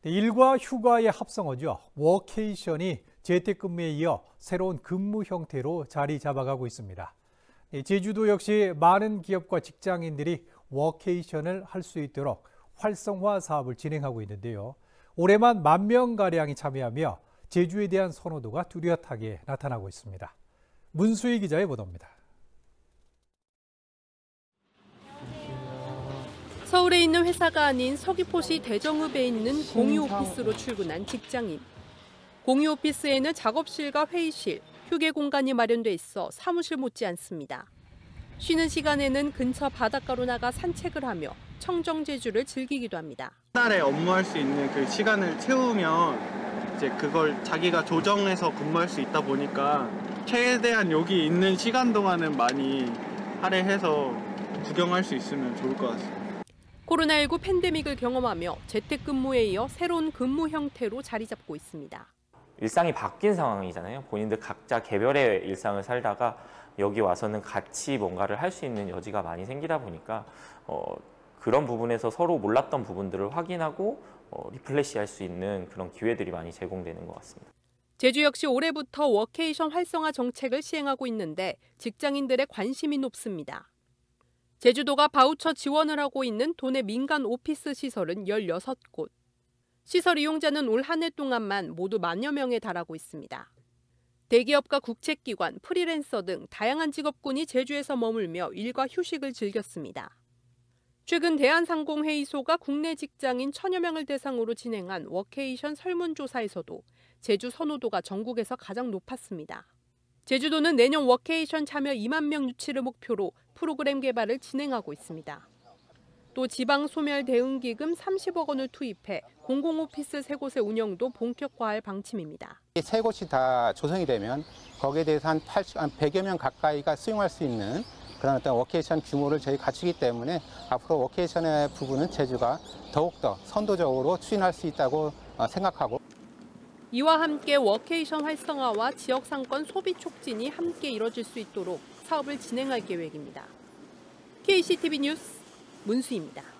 일과 휴가의 합성어죠. 워케이션이 재택근무에 이어 새로운 근무 형태로 자리 잡아가고 있습니다. 제주도 역시 많은 기업과 직장인들이 워케이션을 할 수 있도록 활성화 사업을 진행하고 있는데요. 올해만 10,000명가량이 참여하며 제주에 대한 선호도가 뚜렷하게 나타나고 있습니다. 문수희 기자의 보도입니다. 서울에 있는 회사가 아닌 서귀포시 대정읍에 있는 공유 오피스로 출근한 직장인. 공유 오피스에는 작업실과 회의실, 휴게 공간이 마련돼 있어 사무실 못지않습니다. 쉬는 시간에는 근처 바닷가로 나가 산책을 하며 청정 제주를 즐기기도 합니다. 한 달에 업무할 수 있는 그 시간을 채우면 이제 그걸 자기가 조정해서 근무할 수 있다 보니까 최대한 여기 있는 시간 동안은 많이 할애해서 구경할 수 있으면 좋을 것 같습니다. 코로나19 팬데믹을 경험하며 재택근무에 이어 새로운 근무 형태로 자리 잡고 있습니다. 일상이 바뀐 상황이잖아요. 본인들 각자 개별의 일상을 살다가 여기 와서는 같이 뭔가를 할 수 있는 여지가 많이 생기다 보니까 그런 부분에서 서로 몰랐던 부분들을 확인하고 리플레시할 수 있는 그런 기회들이 많이 제공되는 것 같습니다. 제주 역시 올해부터 워케이션 활성화 정책을 시행하고 있는데 직장인들의 관심이 높습니다. 제주도가 바우처 지원을 하고 있는 도내 민간 오피스 시설은 16곳. 시설 이용자는 올 한 해 동안만 모두 10,000여 명에 달하고 있습니다. 대기업과 국책기관, 프리랜서 등 다양한 직업군이 제주에서 머물며 일과 휴식을 즐겼습니다. 최근 대한상공회의소가 국내 직장인 1,000여 명을 대상으로 진행한 워케이션 설문조사에서도 제주 선호도가 전국에서 가장 높았습니다. 제주도는 내년 워케이션 참여 2만 명 유치를 목표로 프로그램 개발을 진행하고 있습니다. 또 지방소멸대응기금 30억 원을 투입해 공공오피스 3곳의 운영도 본격화할 방침입니다. 이 3곳이 다 조성이 되면 거기에 대해서 한 100여 명 가까이가 수용할 수 있는 그런 어떤 워케이션 규모를 저희 갖추기 때문에 앞으로 워케이션의 부분은 제주가 더욱더 선도적으로 추진할 수 있다고 생각하고 이와 함께 워케이션 활성화와 지역 상권 소비 촉진이 함께 이뤄질 수 있도록 사업을 진행할 계획입니다. KCTV 뉴스 문수희입니다.